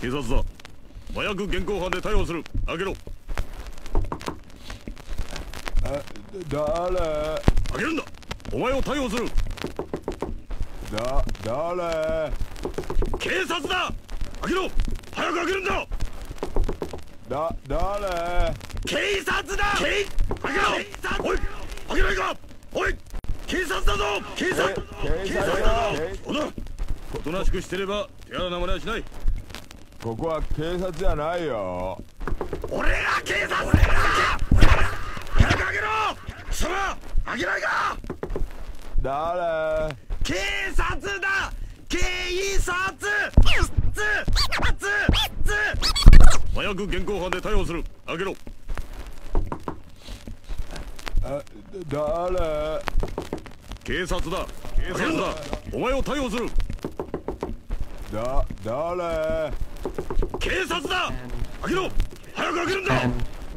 警察だ。麻薬現行犯で逮捕する。開けろ。 誰？ 開けるんだ。お前を逮捕する。 誰？ 警察だ。開けろ。早く開けるんだ。 誰？ 警察だ。開けろ。おい、開けないか。おい、警察だぞ。警察だぞ。そうだ。おとなしくしてれば手荒な真似はしない。 ここは警察じゃないよ。 俺が警察だ。早く開けろ。貴様、開けないか。 誰？ 警察だ。警察。麻薬現行犯で逮捕する。開けろ。 誰？ 警察だ。警察だ。お前を逮捕する。 誰？ 警察だ。開けろ。早く開けるんだ。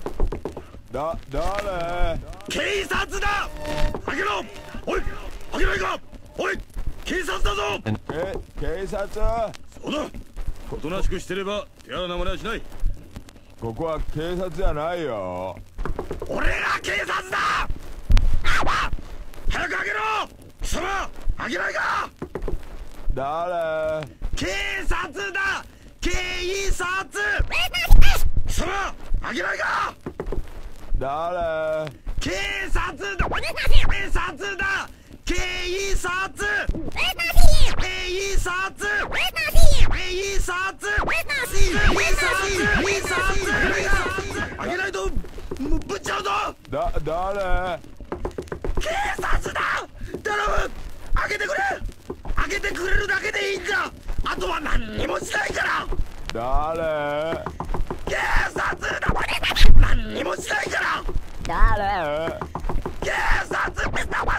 誰？ 警察だ。開けろ。おい、開けないか。おい、警察だぞ。 警察？ そうだ。おとなしくしてれば手荒な真似はしない。 ここは警察じゃないよ。 俺が警察だ。早く開けろ。貴様、開けないか。 誰？ 警察だ。警察。貴様、開けないか。 誰？ 警察だ。警察だ。警察。開けないとぶっちゃうぞ。 誰？ 警察だ。頼む、開けてくれ。開けてくれるだけでいいんだ。あとは何にもしないから。 誰？ 警察だ。何にもしないから。 誰？ 警察。警察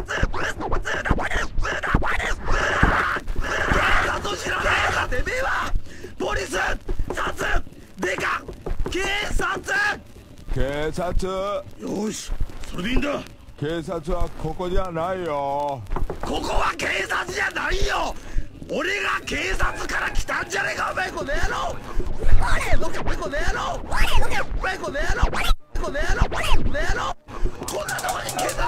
を知らないのかてめえは。ポリス、殺、デカ、警察。 警察？ よし、それでいいんだ。 警察はここじゃないよ。 ここは警察じゃないよ。俺が警察から来たんじゃねえか。お前この野郎。この野郎。この野郎。こんなとこに警察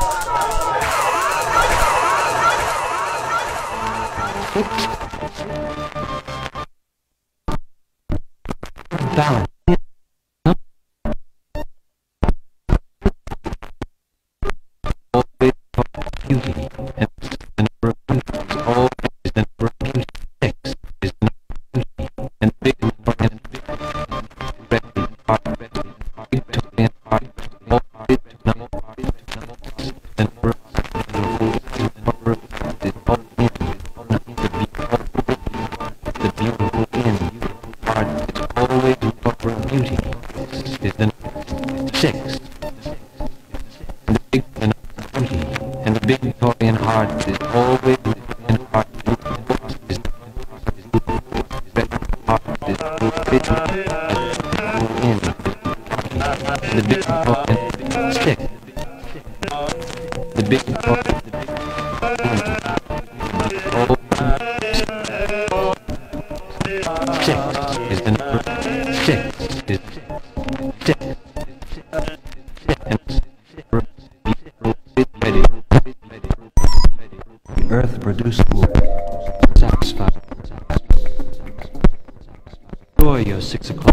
balance. Always beauty and the number of beauties. Always the number of beauty. X is the number of beauty and big and red heart, big to and heart, all big to number and number of the beautiful in heart is always the number of beauty. Is the 6. The big and the big Victorian heart is always in heart is red heart is in the big Victorian stick. The big Victorian six is the number 6 is 6. The earth produced satisfied. Enjoy your 6 o'clock.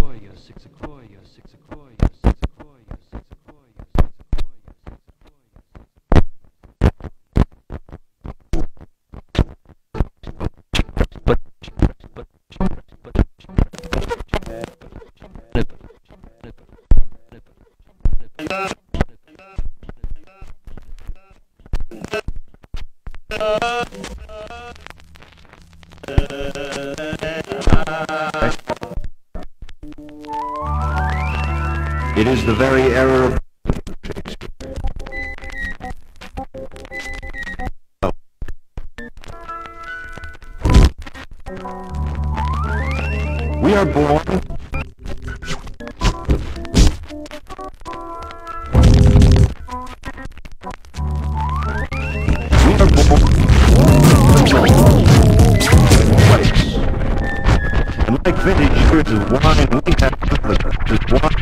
It is the very error of we are born and like vintage of wine we have is wine.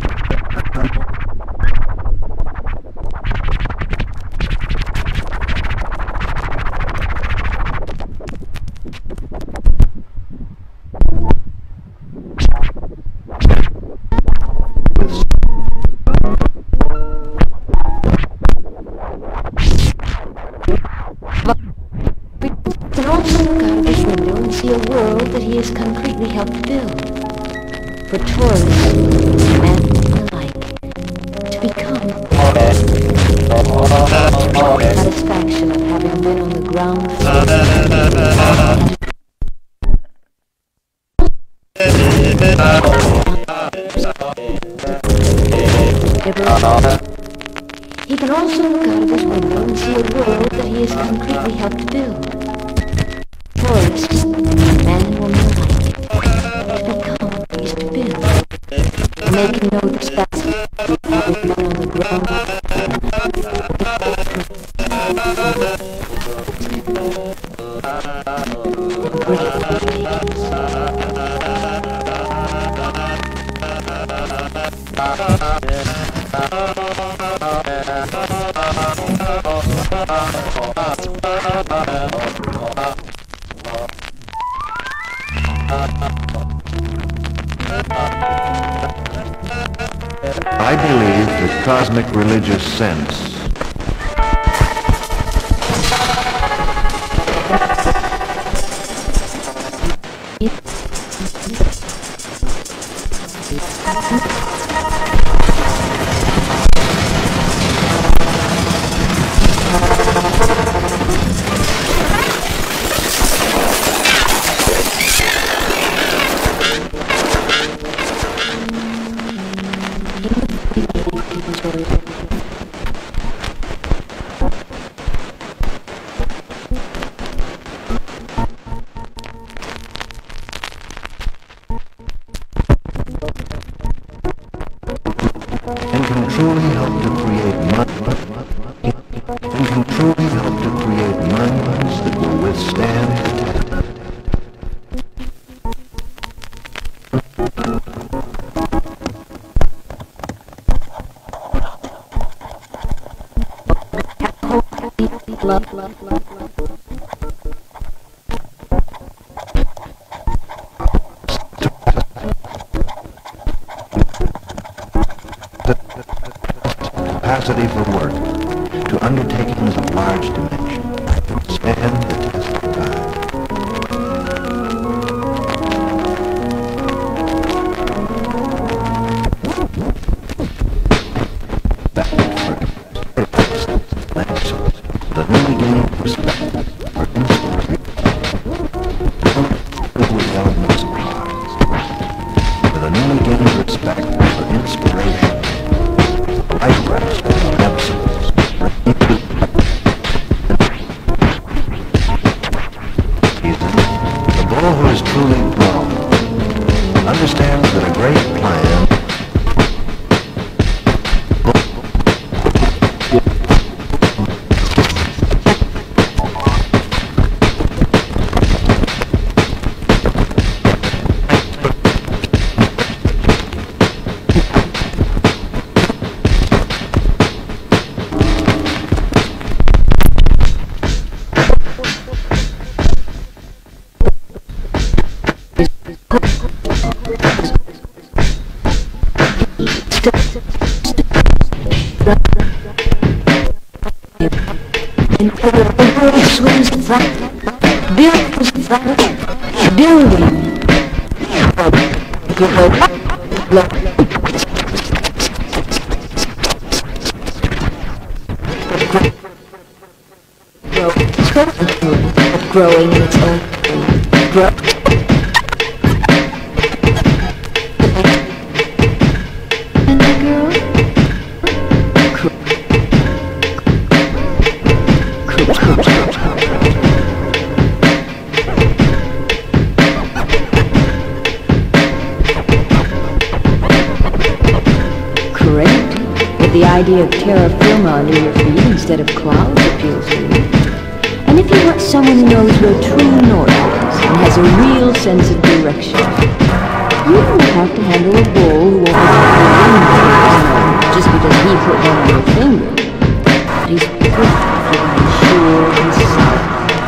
Can also look out of his window and see a world that he has concretely helped build. For tourists and alike to become satisfaction of having been on the ground floor. He can also look out of his window and see a world that he has concretely helped build. Tourists, man and woman alike, to become what he used to build. Making no respect of having been on the ground. I believe the cosmic religious sense and can truly help to create minds that will withstand the test. Capacity for work to undertakings of large dimension stand the test of time. The new beginning perspective for inspiration. With elements of heart. With a new beginning respect for inspiration. Life grasp of absence. The bull who is truly grown understands that a great plan growing in its own growth. And the girl? Correct. But the idea of terra firma under your feet instead of clouds appeals to me. And if you want someone who knows where true north is and has a real sense of direction, You don't have to handle a bull who just because he put one on your finger. But he's perfectly sure and solid.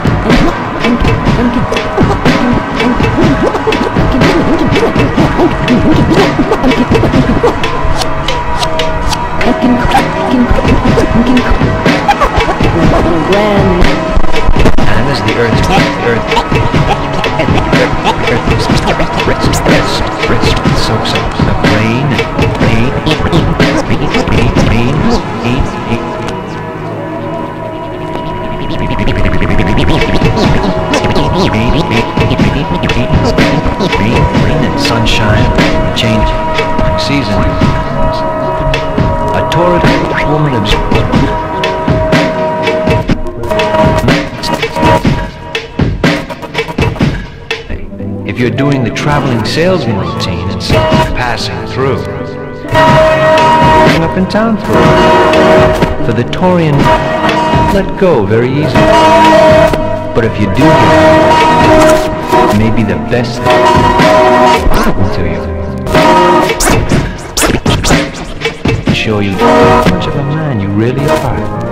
And as the earth soaks up the rain, rain and sunshine, change seasons. A torrid woman if you're doing the traveling salesman routine and passing through, up in town for the Taurian, let go very easily. But if you do, it may be the best thing to you. Show you how much of a man you really are.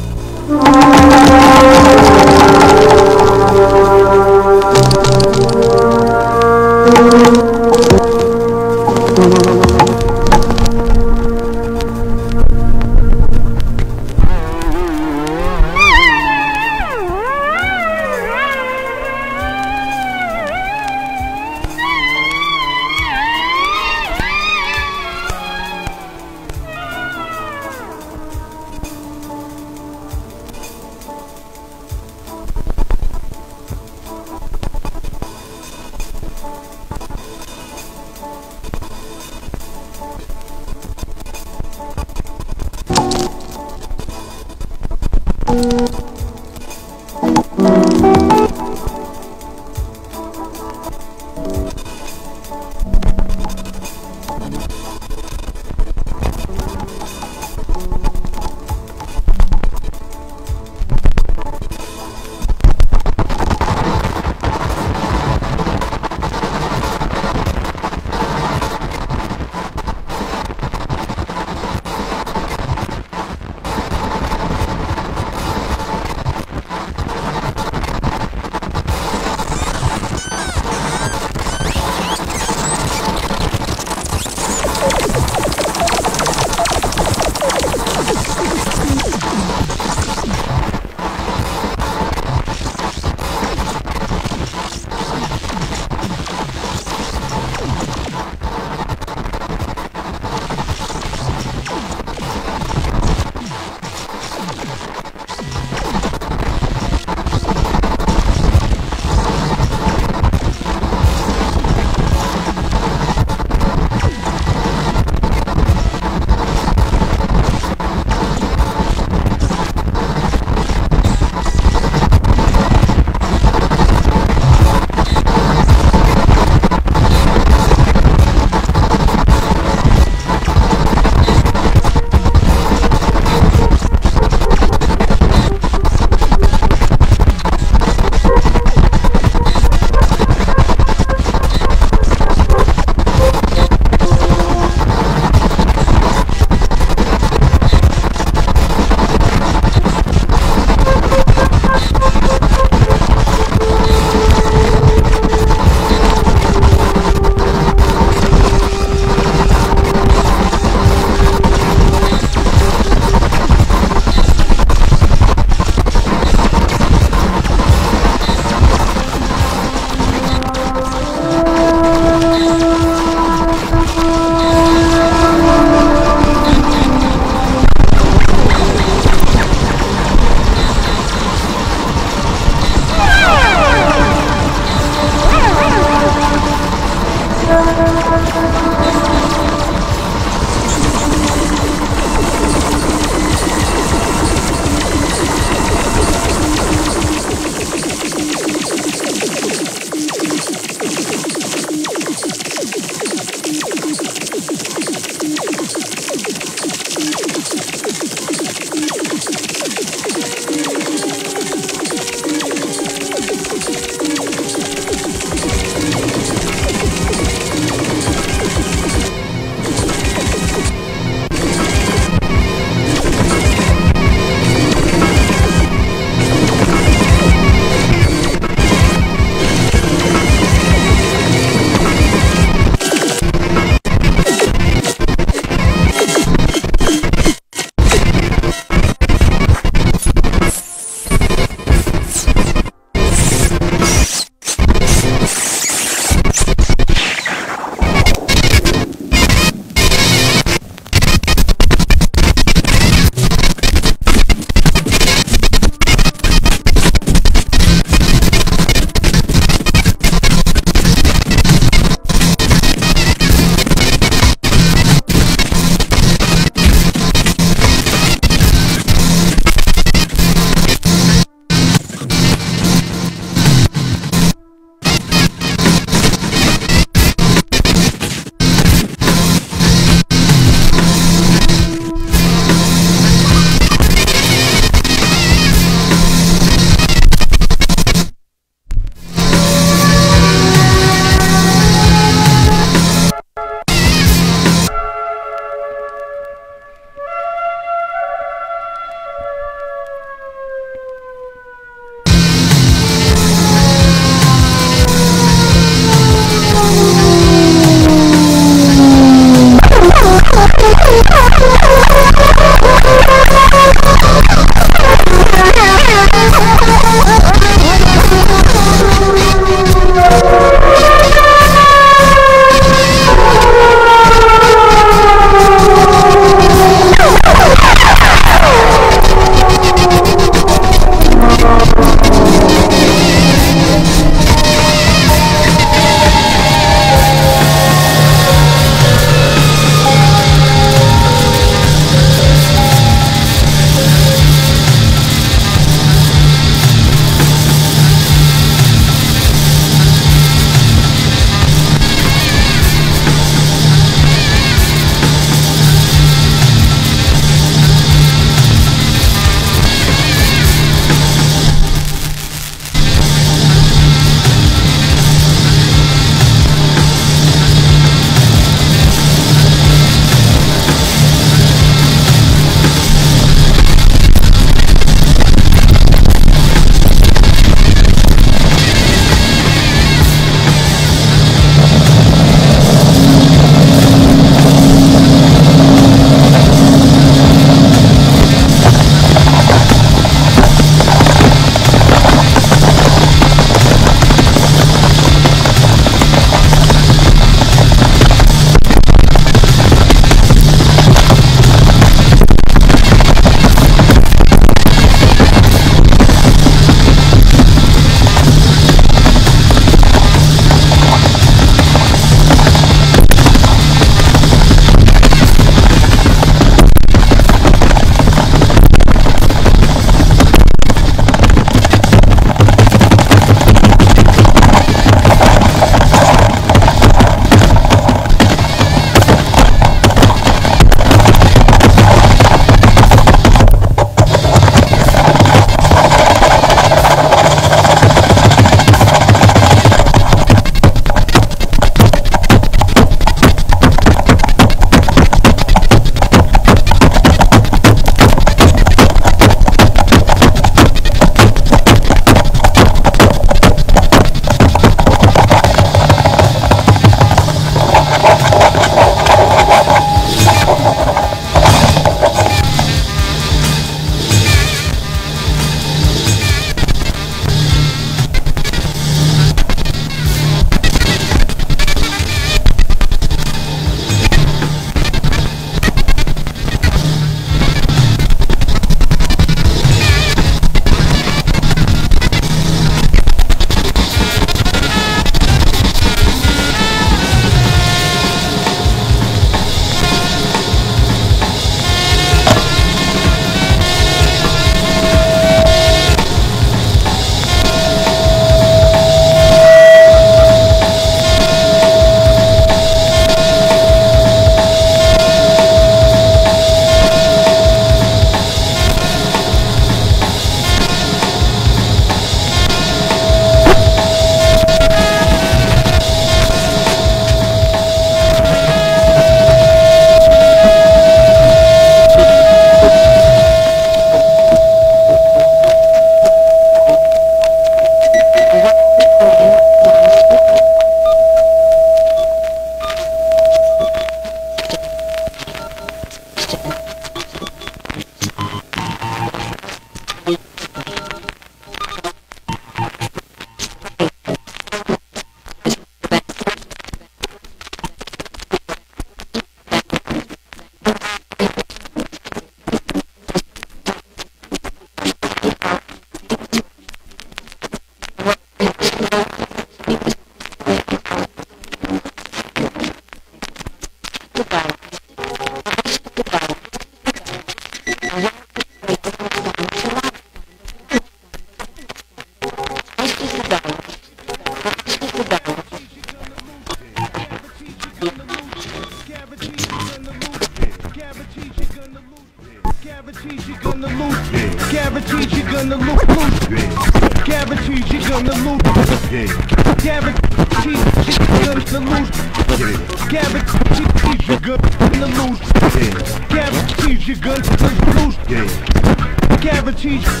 Guaranteed you're gonna lose. Guaranteed you're gonna lose. Guaranteed you're gonna lose. Guaranteed you're gonna lose. Guaranteed you're gonna lose. Guaranteed you're gonna lose. Guaranteed you're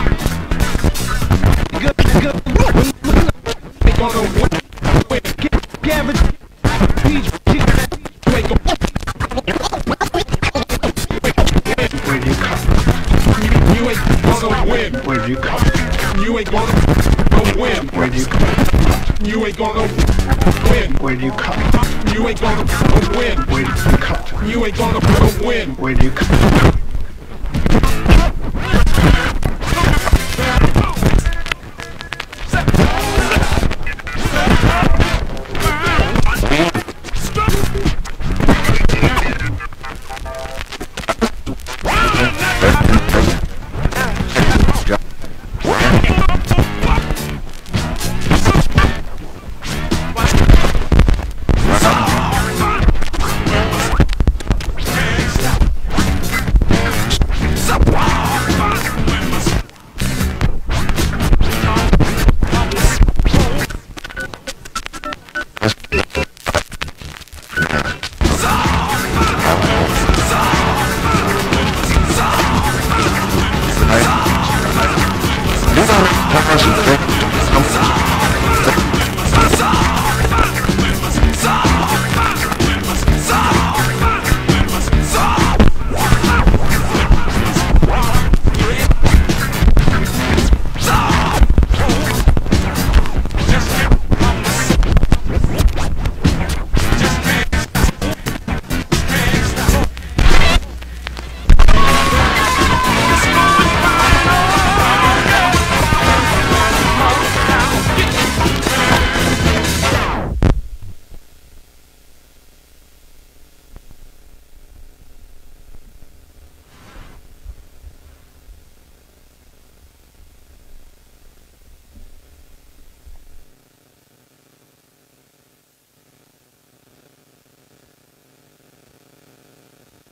gonna win. Guaranteed you ain't gonna win when you come. You ain't gonna win when you come. You ain't gonna win when you come. You ain't gonna win when you come. You ain't gonna win when you come.